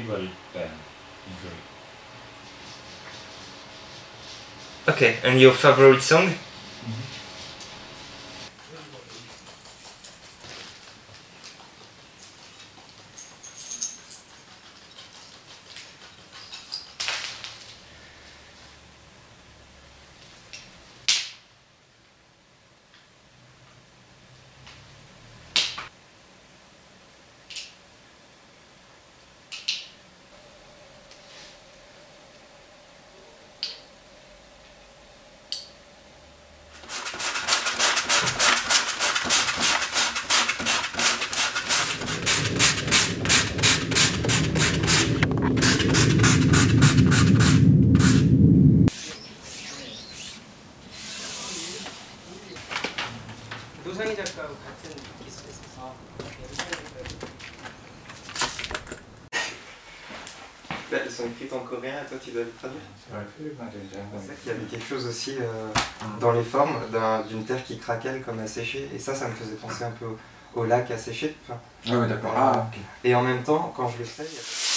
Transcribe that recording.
tribal band usually. Okay, and your favorite song? 노상희 작가하고 같은 기술에서 Elles sont écrites en coréen et toi tu dois les traduire. C'est ça qu'il y avait quelque chose aussi dans les formes d'une terre qui craquelle comme asséchée, et ça me faisait penser un peu au lac asséché. Ah ouais, d'accord. Ah, ok. Et en même temps, quand je le fais, il y a...